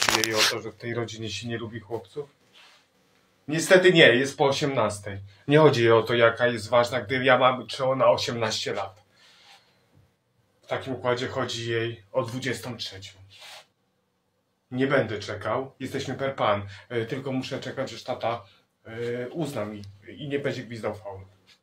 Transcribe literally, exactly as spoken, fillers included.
chodzi jej o to, że w tej rodzinie się nie lubi chłopców? Niestety nie, jest po osiemnastej. Nie chodzi jej o to, jaka jest ważna, gdy ja mam, czy ona osiemnaście lat. W takim układzie chodzi jej o dwudziestą trzecią. Nie będę czekał, jesteśmy per pan. Tylko muszę czekać, że tata uzna mi i nie będzie gwizdał faulu.